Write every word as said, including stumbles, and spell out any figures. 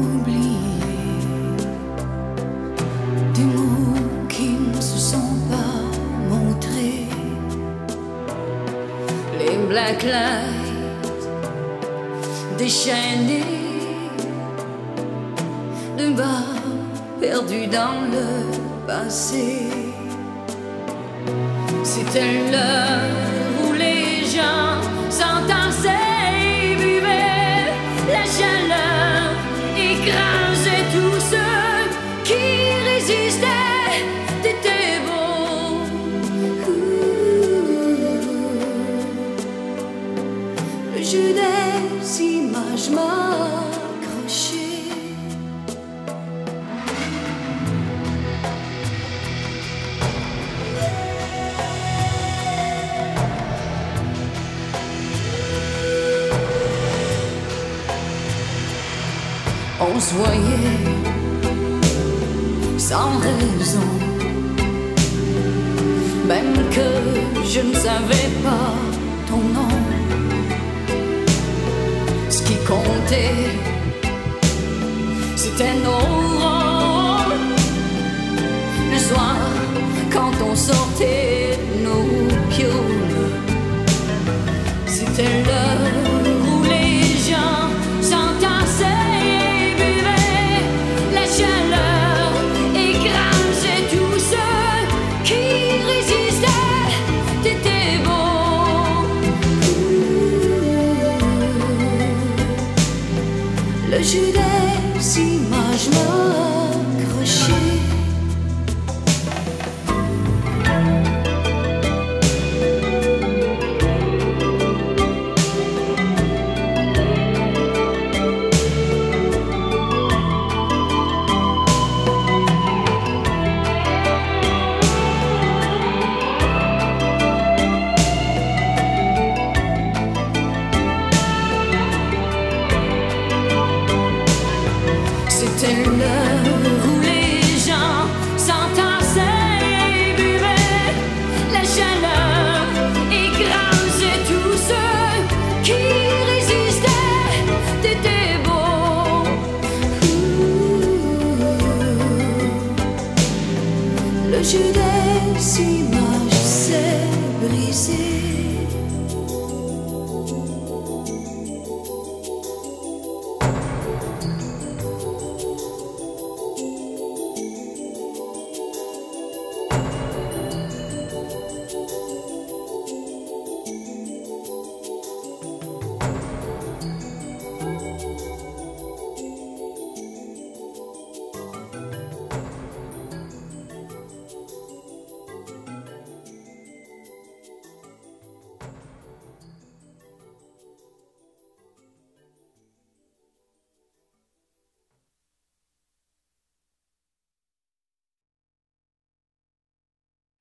oublier des mots qui ne se sont pas montrés. Les black lights déchaînés de bas perdus dans le passé. C'était l'heure où les gens s'entassaient et buvaient. La chaleur écrasait tous ceux qui résistaient. T'étais beau. Le jeu des images m'a accroché. On se voyait sans raison, même que je ne savais pas ton nom. Ce qui comptait, c'était nos rôles. Le soir, quand on sortait nos pioles, c'était l'heure où les gens s'entassaient. Le jeu des images m'a accroché. C'était l'heure où les gens s'entassaient et buvaient. La chaleur écrasait tous ceux qui résistaient. T'étais beau. Le jeu des images.